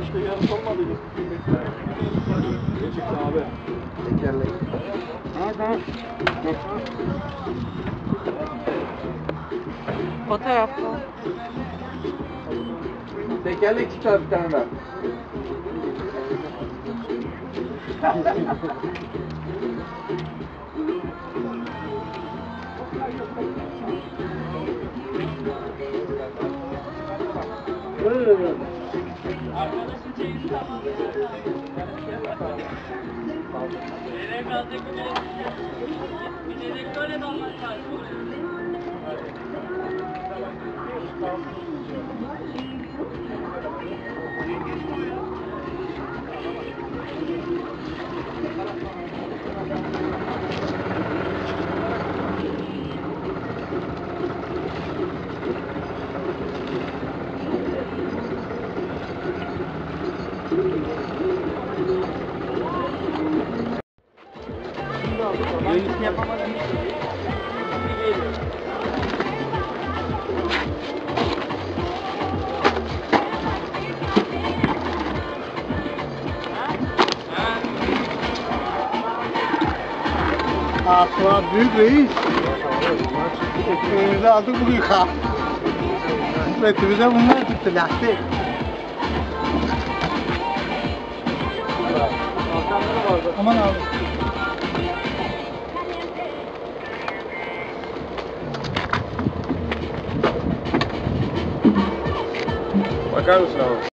işte yarış olmadı. Ne çıktı abi? Tekerlek. Fotoğrafta. Tekerlek çıkar bir tane daha. Arkadaşın çeyini tamamladı. Yedek alacak bir yedek böyle dalmak lazım. Yenisini yapamadım. Asla büyük reis. Ekmeğimizi aldık bugün kalk. Kısmetimize bunlar çıktı lastik. Aman abi. Bakar mısın abi?